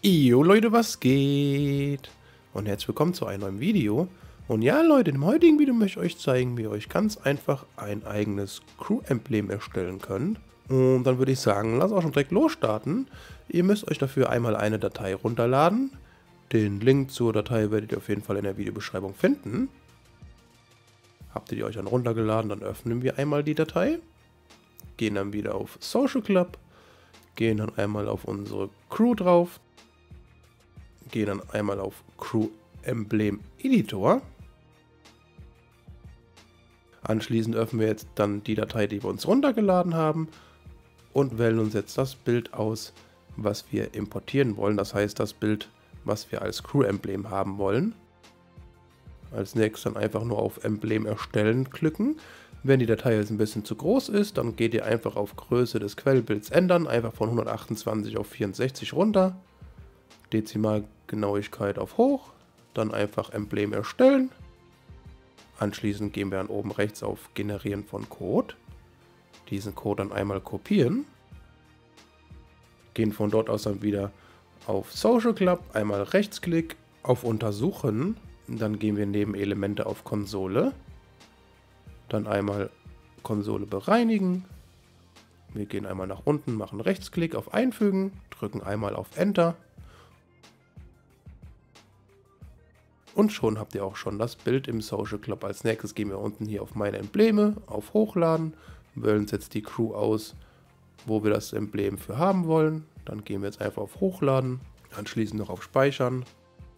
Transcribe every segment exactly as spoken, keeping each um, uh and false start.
Jo Leute, was geht? Und herzlich willkommen zu einem neuen Video. Und ja Leute, im heutigen Video möchte ich euch zeigen, wie ihr euch ganz einfach ein eigenes Crew-Emblem erstellen könnt. Und dann würde ich sagen, lasst auch schon direkt losstarten. Ihr müsst euch dafür einmal eine Datei runterladen. Den Link zur Datei werdet ihr auf jeden Fall in der Videobeschreibung finden. Habt ihr die euch dann runtergeladen, dann öffnen wir einmal die Datei. Gehen dann wieder auf Social Club. Gehen dann einmal auf unsere Crew drauf. Gehen dann einmal auf Crew Emblem Editor. Anschließend öffnen wir jetzt dann die Datei, die wir uns runtergeladen haben und wählen uns jetzt das Bild aus, was wir importieren wollen. Das heißt, das Bild, was wir als Crew Emblem haben wollen. Als nächstes dann einfach nur auf Emblem erstellen klicken. Wenn die Datei jetzt ein bisschen zu groß ist, dann geht ihr einfach auf Größe des Quellbilds ändern, einfach von hundertachtundzwanzig auf vierundsechzig runter. Dezimalgenauigkeit auf hoch, dann einfach Emblem erstellen. Anschließend gehen wir dann oben rechts auf Generieren von Code. Diesen Code dann einmal kopieren. Gehen von dort aus dann wieder auf Social Club, einmal Rechtsklick, auf Untersuchen. Dann gehen wir neben Elemente auf Konsole. Dann einmal Konsole bereinigen. Wir gehen einmal nach unten, machen Rechtsklick auf Einfügen, drücken einmal auf Enter. Und schon habt ihr auch schon das Bild im Social Club. Als nächstes gehen wir unten hier auf meine Embleme, auf Hochladen, wählen uns jetzt die Crew aus, wo wir das Emblem für haben wollen. Dann gehen wir jetzt einfach auf Hochladen, anschließend noch auf Speichern.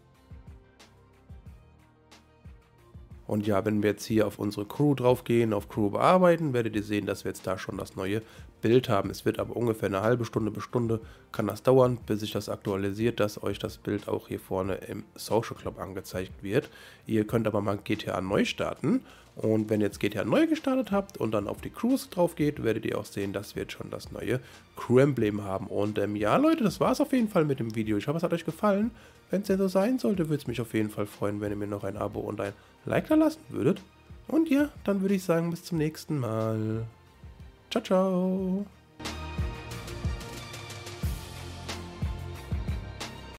Und ja, wenn wir jetzt hier auf unsere Crew drauf gehen, auf Crew bearbeiten, werdet ihr sehen, dass wir jetzt da schon das neue Bild haben. Es wird aber ungefähr eine halbe Stunde bis Stunde kann das dauern, bis sich das aktualisiert, dass euch das Bild auch hier vorne im Social Club angezeigt wird. Ihr könnt aber mal G T A neu starten. Und wenn ihr jetzt G T A neu gestartet habt und dann auf die Crews drauf geht, werdet ihr auch sehen, dass wir jetzt schon das neue Crew-Emblem haben. Und ähm, ja Leute, das war es auf jeden Fall mit dem Video. Ich hoffe, es hat euch gefallen. Wenn es denn so sein sollte, würde es mich auf jeden Fall freuen, wenn ihr mir noch ein Abo und ein Like da lassen würdet. Und ja, dann würde ich sagen, bis zum nächsten Mal. Ciao, ciao.